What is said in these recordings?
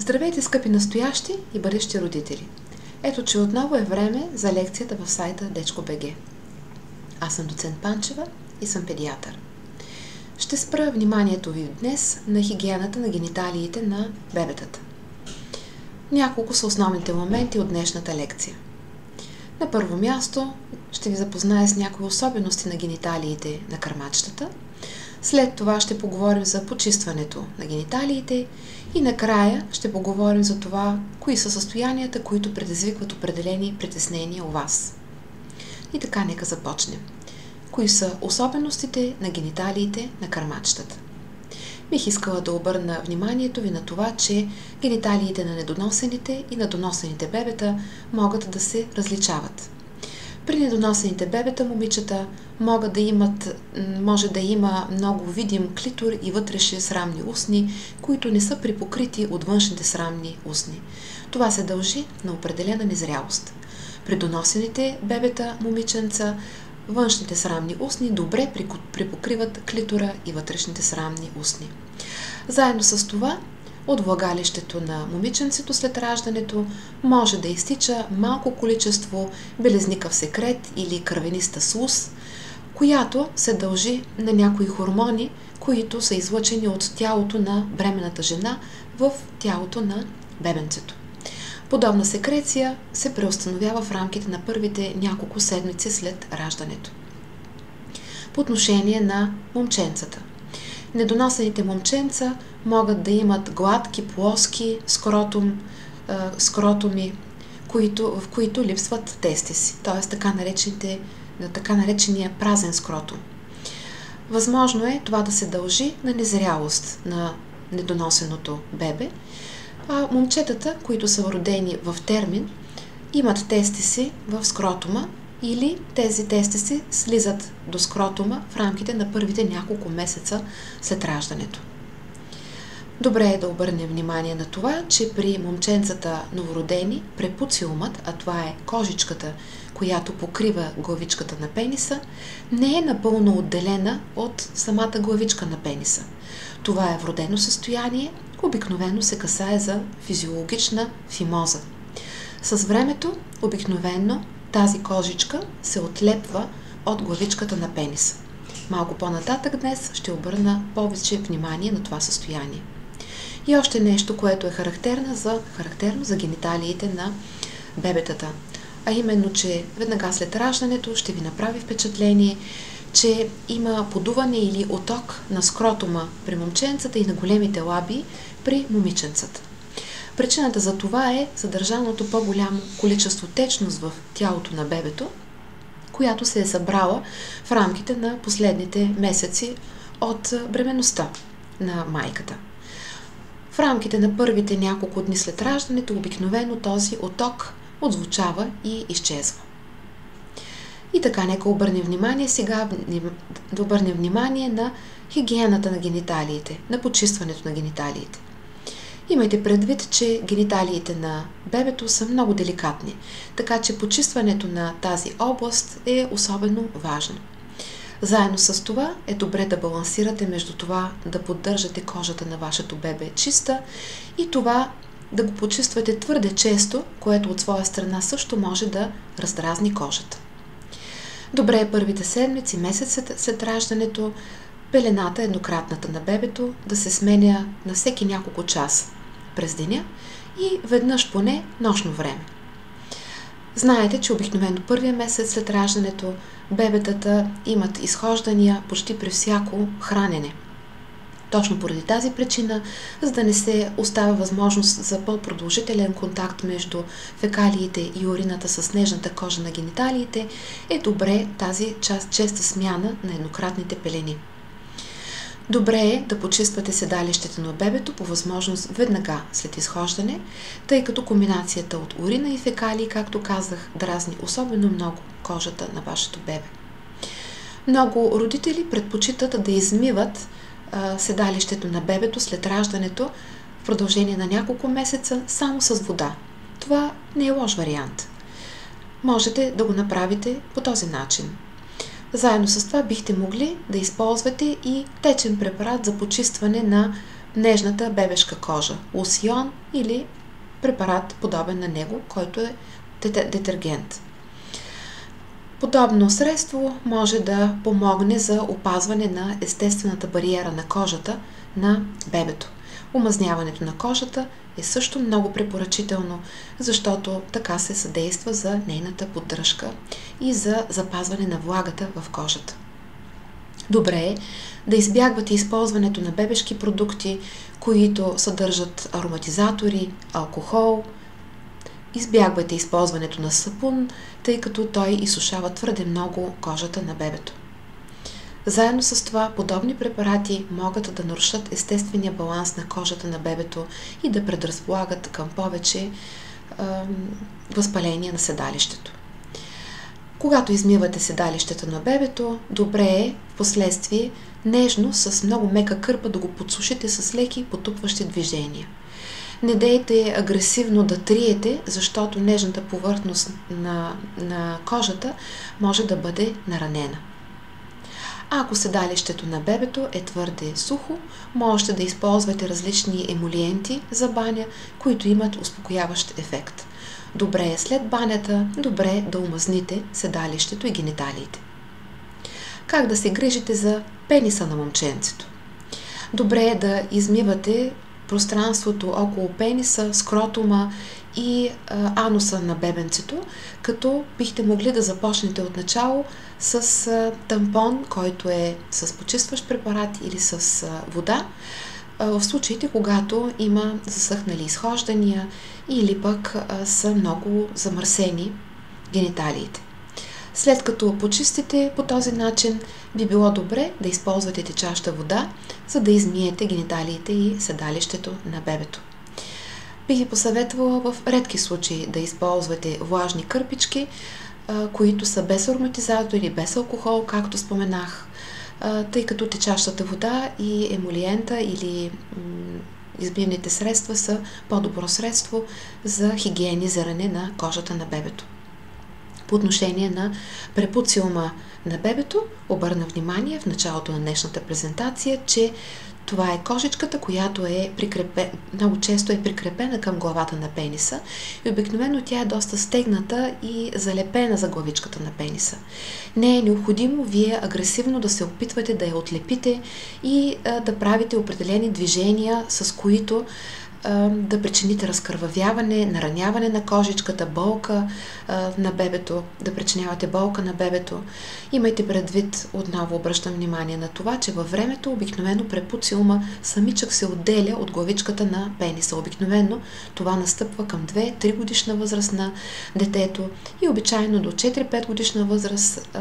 Здравейте, скъпи настоящи и бъдещи родители! Ето, че отново е време за лекцията в сайта Дечко.бг. Аз съм доцент Панчева и съм педиатър. Ще спра вниманието ви днес на хигиената на гениталиите на бебетата. Няколко са основните моменти от днешната лекция. На първо място ще ви запозная с някои особености на гениталиите на кърмачетата. След това ще поговорим за почистването на гениталиите и накрая ще поговорим за това, кои са състоянията, които предизвикват определени притеснения у вас. И така, нека започнем. Кои са особеностите на гениталиите на кърмачетата? Бих искала да обърна вниманието ви на това, че гениталиите на недоносените и на доносените бебета могат да се различават. При недоносените бебета момичета може да има много видим клитор и вътрешни срамни устни, които не са припокрити от външните срамни устни. Това се дължи на определена незрялост. При доносените бебета момиченца външните срамни устни добре припокриват клитора и вътрешните срамни устни. Заедно с това, от влагалището на момиченцето след раждането може да изтича малко количество белезникав секрет или кървениста слуз, която се дължи на някои хормони, които са излъчени от тялото на бременната жена в тялото на бебенцето. Подобна секреция се преустановява в рамките на първите няколко седмици след раждането. По отношение на момченцата. Недоносените момченца могат да имат гладки, плоски скротуми, в които липсват тестиси, т.е. така наречения празен скротум. Възможно е това да се дължи на незрялост на недоносеното бебе, а момчетата, които са родени в термин, имат тестиси в скротума или тези тестиси слизат до скротума в рамките на първите няколко месеца след раждането. Добре е да обърнем внимание на това, че при момченцата новородени препуциумът, а това е кожичката, която покрива главичката на пениса, не е напълно отделена от самата главичка на пениса. Това е вродено състояние, обикновено се касае за физиологична фимоза. С времето, обикновено, тази кожичка се отлепва от главичката на пениса. Малко по-нататък днес ще обърна повече внимание на това състояние. И още нещо, което е характерно за гениталиите на бебетата. А именно, че веднага след раждането ще ви направи впечатление, че има подуване или оток на скротума при момченцата и на големите лаби при момиченцата. Причината за това е задържаното по-голямо количество течност в тялото на бебето, която се е събрала в рамките на последните месеци от бременността на майката. В рамките на първите няколко дни след раждането обикновено този оток отзвучава и изчезва. И така, нека обърнем внимание сега на хигиената на гениталиите, на почистването на гениталиите. Имайте предвид, че гениталиите на бебето са много деликатни, така че почистването на тази област е особено важно. Заедно с това е добре да балансирате между това да поддържате кожата на вашето бебе чиста и това да го почиствате твърде често, което от своя страна също може да раздразни кожата. Добре е първите седмици, месец след раждането, пелената, еднократната на бебето, да се сменя на всеки няколко часа през деня и веднъж поне нощно време. Знаете, че обикновено първия месец след раждането бебетата имат изхождания почти при всяко хранене. Точно поради тази причина, за да не се оставя възможност за по-продължителен контакт между фекалиите и урината с нежната кожа на гениталиите, е добре тази честа смяна на еднократните пелени. Добре е да почиствате седалището на бебето по възможност веднага след изхождане, тъй като комбинацията от урина и фекалии, както казах, дразни особено много кожата на вашето бебе. Много родители предпочитат да измиват седалището на бебето след раждането в продължение на няколко месеца само с вода. Това не е лош вариант. Можете да го направите по този начин. Заедно с това бихте могли да използвате и течен препарат за почистване на нежната бебешка кожа, лосьон или препарат подобен на него, който е детергент. Подобно средство може да помогне за опазване на естествената бариера на кожата на бебето. Омазняването на кожата е също много препоръчително, защото така се съдейства за нейната поддръжка и за запазване на влагата в кожата. Добре е да избягвате използването на бебешки продукти, които съдържат ароматизатори, алкохол. Избягвайте използването на сапун, тъй като той изсушава твърде много кожата на бебето. Заедно с това, подобни препарати могат да нарушат естествения баланс на кожата на бебето и да предразполагат към повече възпаление на седалището. Когато измивате седалището на бебето, добре е в последствие нежно с много мека кърпа да го подсушите с леки потупващи движения. Не дейте агресивно да триете, защото нежната повърхност на кожата може да бъде наранена. Ако седалището на бебето е твърде сухо, можете да използвате различни емолиенти за баня, които имат успокояващ ефект. Добре е след банята, добре да омазните седалището и гениталиите. Как да се грижите за пениса на момченцето? Добре е да измивате пространството около пениса, скротума и ануса на бебенцето, като бихте могли да започнете отначало с тампон, който е с почистващ препарат или с вода, в случаите, когато има засъхнали изхождания или пък са много замърсени гениталиите. След като почистите по този начин, би било добре да използвате течаща вода, за да измиете гениталиите и седалището на бебето. Бих ви посъветвала в редки случаи да използвате влажни кърпички, които са без ароматизатор или без алкохол, както споменах, тъй като течащата вода и емолиента или измивните средства са по-добро средство за хигиенизиране на кожата на бебето. По отношение на препуциума на бебето, обърна внимание в началото на днешната презентация, че това е кожичката, която много често е прикрепена към главата на пениса и обикновено тя е доста стегната и залепена за главичката на пениса. Не е необходимо вие агресивно да се опитвате да я отлепите и да правите определени движения, с които да причините разкървавяване, нараняване на кожичката, болка на бебето, да причинявате болка на бебето. Имайте предвид, отново обръщам внимание на това, че във времето обикновено препуциума самичък се отделя от главичката на пениса. Обикновено това настъпва към 2-3 годишна възраст на детето и обичайно до 4-5 годишна възраст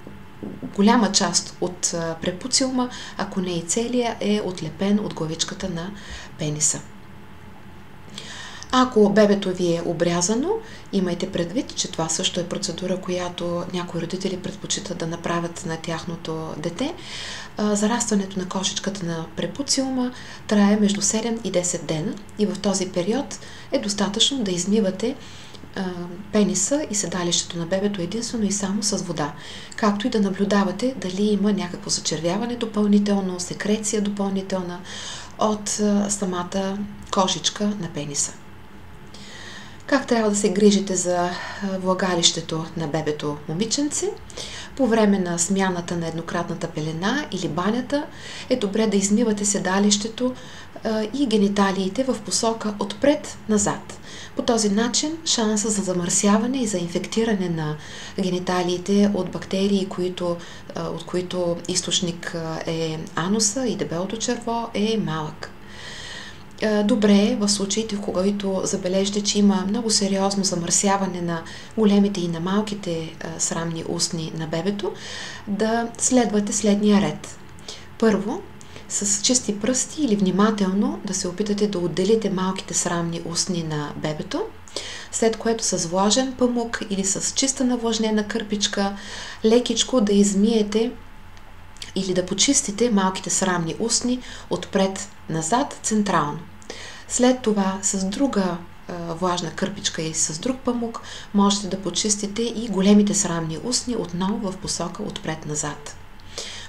голяма част от препуциума, ако не и целия, е отлепен от главичката на пениса. Ако бебето ви е обрязано, имайте предвид, че това също е процедура, която някои родители предпочитат да направят на тяхното дете. Зарастването на кошичката на препуциума трае между 7 и 10 дена и в този период е достатъчно да измивате пениса и седалището на бебето единствено и само с вода, както и да наблюдавате дали има някакво зачервяване допълнително, секреция допълнителна от самата кожичка на пениса. Как трябва да се грижите за влагалището на бебето момиченце? По време на смяната на еднократната пелена или банята е добре да измивате седалището и гениталиите в посока отпред-назад. По този начин шанса за замърсяване и за инфектиране на гениталиите от бактерии, от които източник е ануса и дебелото черво, е малък. Добре е в случаите, в които забележите, че има много сериозно замърсяване на големите и на малките срамни устни на бебето, да следвате следния ред. Първо, с чисти пръсти или внимателно да се опитате да отделите малките срамни устни на бебето, след което с влажен памук или с чиста навлажнена кърпичка лекичко да измиете или да почистите малките срамни устни отпред-назад централно. След това с друга влажна кърпичка и с друг памук можете да почистите и големите срамни устни отново в посока отпред-назад.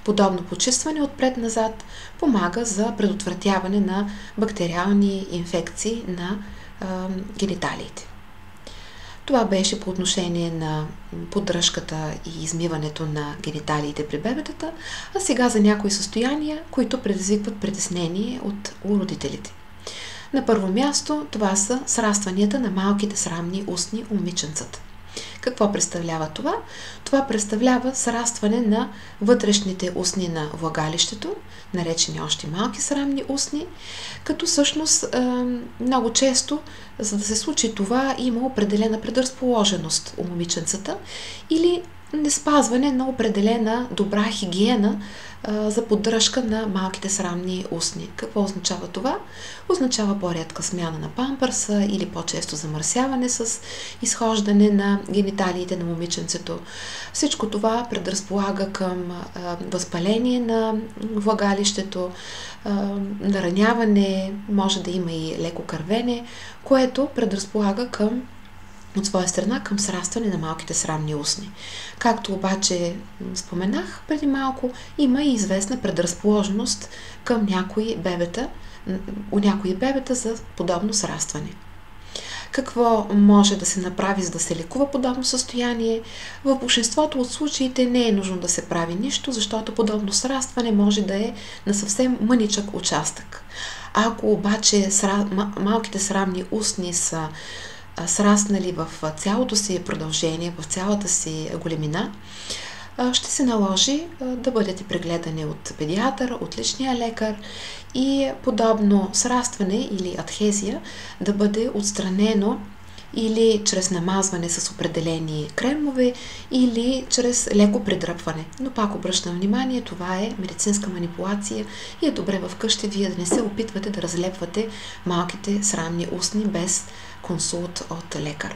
Подобно почистване отпред-назад помага за предотвратяване на бактериални инфекции на гениталиите. Това беше по отношение на поддръжката и измиването на гениталиите при бебетата, а сега за някои състояния, които предизвикват притеснение у родителите. На първо място това са срастванията на малките срамни устни у момиченцата. Какво представлява това? Това представлява срастване на вътрешните устни на влагалището, наречени още малки срамни устни, като всъщност много често, за да се случи това, има определена предразположеност у момиченцата или неспазване на определена добра хигиена за поддръжка на малките срамни устни. Какво означава това? Означава по-рядка смяна на памперса или по-често замърсяване с изхождане на гениталиите на момиченцето. Всичко това предразполага към възпаление на влагалището, нараняване, може да има и леко кървене, което предразполага от своя страна към срастване на малките срамни устни. Както обаче споменах преди малко, има и известна предразположеност към у някои бебета за подобно срастване. Какво може да се направи, за да се лекува подобно състояние? В большинството от случаите не е нужно да се прави нищо, защото подобно срастване може да е на съвсем мъничък участък. Ако обаче малките срамни устни са сраснали в цялото си продължение, в цялата си големина, ще се наложи да бъдете прегледани от педиатър, от личния лекар и подобно срастване или адхезия да бъде отстранено или чрез намазване с определени кремове, или чрез леко придръпване. Но пак обръщам внимание, това е медицинска манипулация и е добре вкъщи вие да не се опитвате да разлепвате малките срамни устни без консулт от лекар.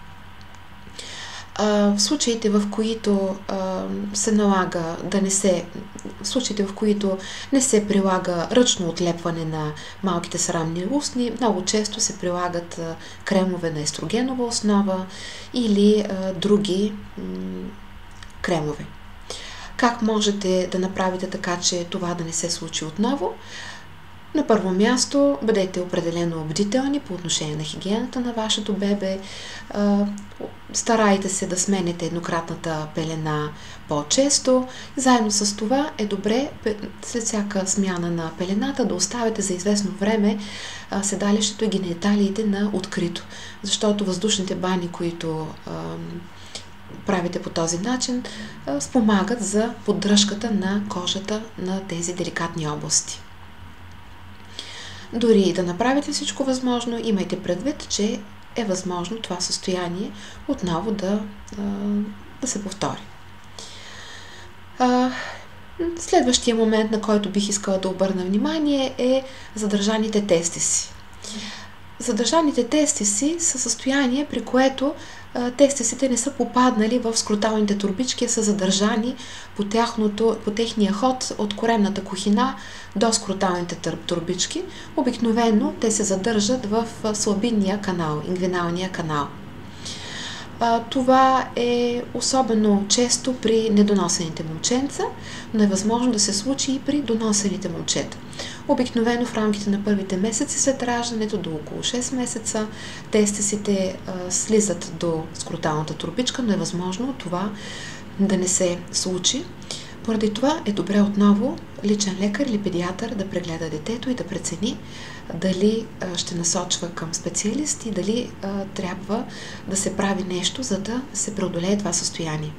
В случаите, в които се налага в случаите, в които не се прилага ръчно отлепване на малките срамни устни, много често се прилагат кремове на естрогенова основа или други кремове. Как можете да направите така, че това да не се случи отново? На първо място, бъдете определено бдителни по отношение на хигиената на вашето бебе. Старайте се да смените еднократната пелена по-често. Заедно с това е добре след всяка смяна на пелената да оставите за известно време седалището и гениталиите на открито, защото въздушните бани, които правите по този начин, спомагат за поддръжката на кожата на тези деликатни области. Дори и да направите всичко възможно, имайте предвид, че е възможно това състояние отново да се повтори. Следващия момент, на който бих искала да обърна внимание, е задържаните тестиси. Задържаните тестиси са състояние, при което тестисите не са попаднали в скроталните турбички, а са задържани по техния ход от коремната кухина до скроталните турбички. Обикновено те се задържат в слабинния канал, ингвиналния канал. Това е особено често при недоносените момченца, но е възможно да се случи и при доносените момчета. Обикновено в рамките на първите месеци след раждането, до около 6 месеца, тестисите слизат до скроталната турбичка, но е възможно това да не се случи. Поради това е добре отново личен лекар или педиатър да прегледа детето и да прецени дали ще насочва към специалист и дали трябва да се прави нещо, за да се преодолее това състояние.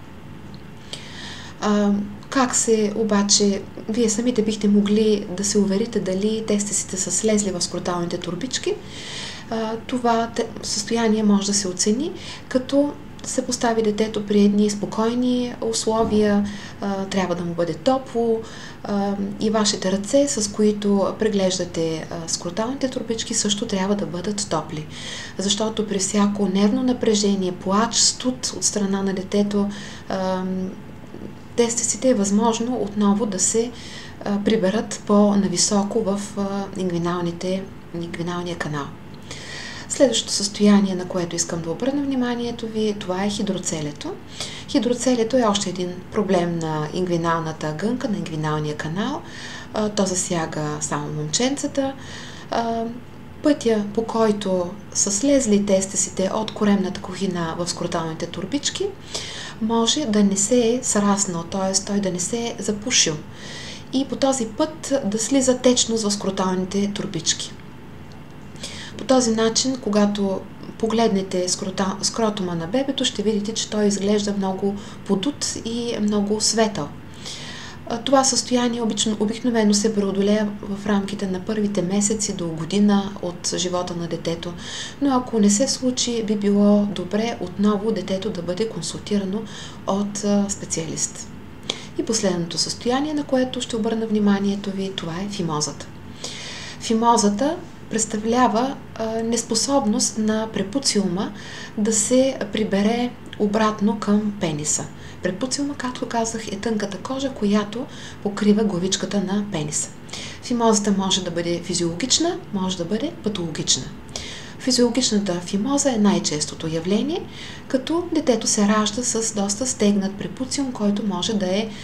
Обаче, вие самите бихте могли да се уверите дали тестисите са слезли в скроталните турбички. Това състояние може да се оцени, като се постави детето при едни спокойни условия, трябва да му бъде топло и вашите ръце, с които преглеждате скроталните турбички, също трябва да бъдат топли. Защото при всяко нервно напрежение, плач, студ от страна на детето, тестисите е възможно отново да се приберат по-нависоко в ингвиналния канал. Следващото състояние, на което искам да обърна вниманието ви, това е хидроцелето. Хидроцелието е още един проблем на ингвиналната гънка, на ингвиналния канал. То засяга само момченцата. Пътя, по който са слезли тестесите от коремната кухина в скроталните турбички, може да не се е сраснал, т.е. той да не се е запушил. И по този път да слиза течност в скроталните турбички. По този начин, когато погледнете скротума на бебето, ще видите, че той изглежда много подут и много светъл. Това състояние обикновено се преодолее в рамките на първите месеци до година от живота на детето, но ако не се случи, би било добре отново детето да бъде консултирано от специалист. И последното състояние, на което ще обърна вниманието ви, това е фимозата. Фимозата представлява неспособност на препуциума да се прибере обратно към пениса. Препуциума, както казах, е тънката кожа, която покрива главичката на пениса. Фимозата може да бъде физиологична, може да бъде патологична. Физиологичната фимоза е най-честото явление, като детето се ражда с доста стегнат препуциум, който може да е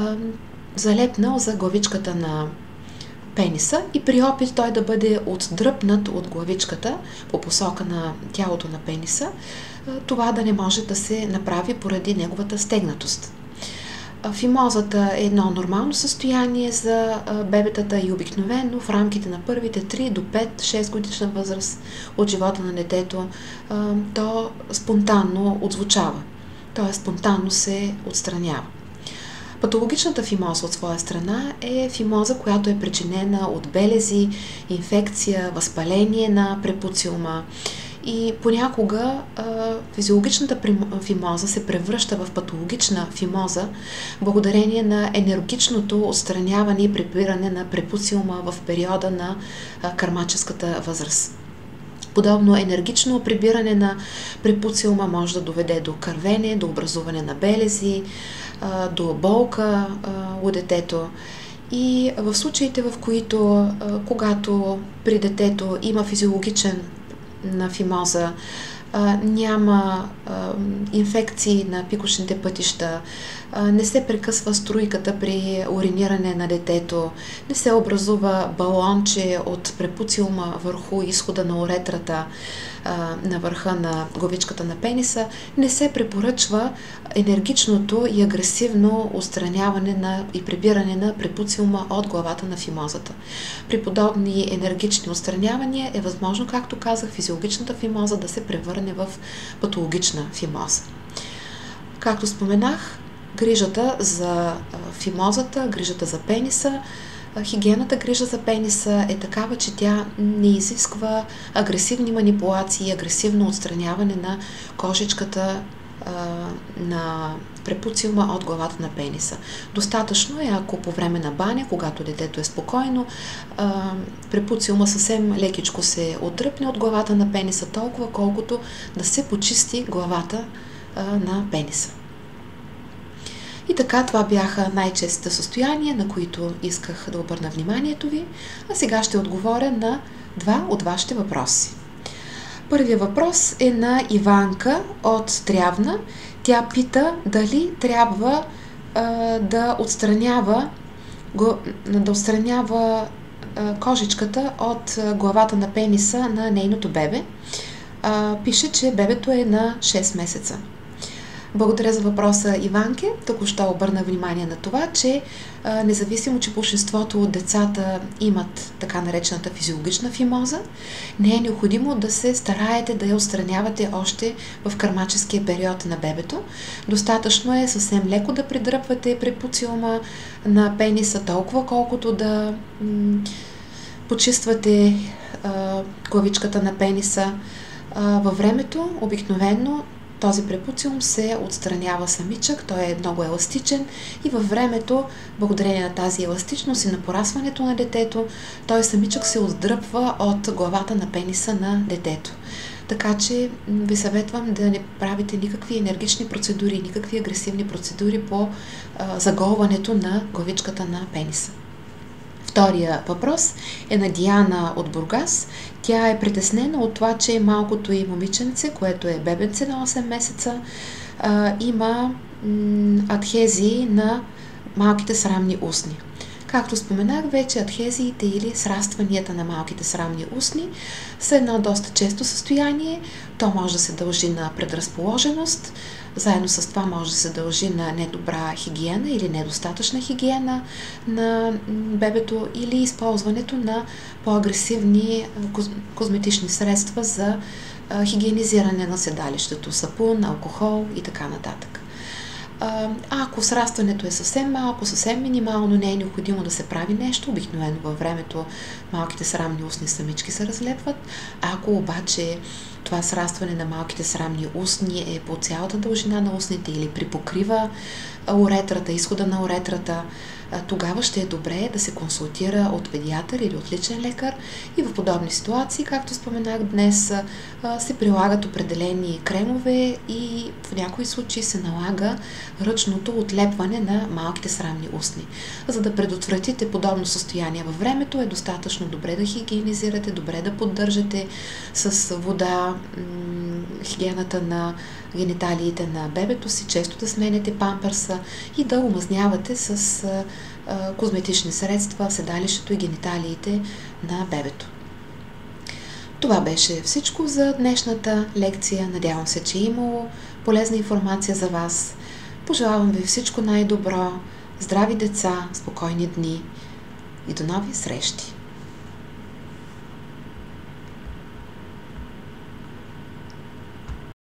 залепнал за главичката на пениса и при опит той да бъде отдръпнат от главичката по посока на тялото на пениса, това да не може да се направи поради неговата стегнатост. Фимозата е едно нормално състояние за бебетата и обикновено в рамките на първите 3 до 5-6 годишна възраст от живота на детето то спонтанно отзвучава, т.е. спонтанно се отстранява. Патологичната фимоза от своя страна е фимоза, която е причинена от белези, инфекция, възпаление на препуциума и понякога физиологичната фимоза се превръща в патологична фимоза благодарение на енергичното отстраняване и прибиране на препуциума в периода на кърмаческата възраст. Подобно енергично прибиране на препуциума може да доведе до кървене, до образуване на белези, до болка у детето. И в случаите, в които, когато при детето има физиологичен на фимоза, няма инфекции на пикочните пътища, не се прекъсва струйката при уриниране на детето, не се образува балонче от препуциума върху изхода на уретрата, на върха на главичката на пениса, не се препоръчва енергичното и агресивно отстраняване и прибиране на препуциума от главата на фимозата. При подобни енергични отстранявания е възможно, както казах, физиологичната фимоза да се превърне в патологична фимоза. Както споменах, грижата за фимозата, грижата за пениса, хигиената грижа за пениса е такава, че тя не изисква агресивни манипулации, агресивно отстраняване на кожичката на препуциума от главата на пениса. Достатъчно е, ако по време на баня, когато детето е спокойно, препуциума съвсем лекичко се отдръпне от главата на пениса, толкова колкото да се почисти главата на пениса. И така, това бяха най-честите състояния, на които исках да обърна вниманието ви, а сега ще отговоря на 2 от вашите въпроси. Първият въпрос е на Иванка от Трявна. Тя пита дали трябва да отстранява кожичката от главата на пениса на нейното бебе. Пише, че бебето е на 6 месеца. Благодаря за въпроса, Иванке. Току-що обърна внимание на това, че независимо, че большинството от децата имат така наречената физиологична фимоза, не е необходимо да се стараете да я отстранявате още в кърмаческия период на бебето. Достатъчно е съвсем леко да придръпвате препуциума на пениса, толкова колкото да почиствате главичката на пениса. Във времето обикновено този препуциум се отстранява самичък, той е много еластичен и във времето, благодарение на тази еластичност и на порасването на детето, той самичък се отдръпва от главата на пениса на детето. Така че ви съветвам да не правите никакви енергични процедури, никакви агресивни процедури по заголването на главичката на пениса. Втория въпрос е на Диана от Бургас. Тя е притеснена от това, че малкото й момиченце, което е бебенце на 8 месеца, има адхезии на малките срамни устни. Както споменах вече, адхезиите или срастванията на малките срамни устни са едно доста често състояние. То може да се дължи на предразположеност, заедно с това може да се дължи на недобра хигиена или недостатъчна хигиена на бебето или използването на по-агресивни козметични средства за хигиенизиране на седалището, сапун, алкохол и така нататък. Ако срастването е съвсем малко, съвсем минимално, не е необходимо да се прави нещо, обикновено във времето малките срамни устни самички се разлепват. Ако обаче това срастване на малките срамни устни е по цялата дължина на устните или припокрива уретрата, изхода на уретрата, тогава ще е добре да се консултира от педиатър или от личен лекар и в подобни ситуации, както споменах днес, се прилагат определени кремове и в някои случаи се налага ръчното отлепване на малките срамни устни. За да предотвратите подобно състояние във времето, е достатъчно добре да хигиенизирате, добре да поддържате с вода хигиената на гениталиите на бебето си, често да сменяте памперса и да омазнявате с козметични средства седалището и гениталиите на бебето. Това беше всичко за днешната лекция. Надявам се, че е имало полезна информация за вас. Пожелавам ви всичко най-добро, здрави деца, спокойни дни и до нови срещи!